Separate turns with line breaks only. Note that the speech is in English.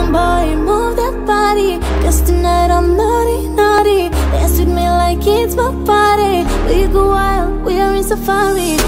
boy, move that body, 'cause tonight I'm naughty, naughty. Dance with me like it's my party. We go wild, we are in safari.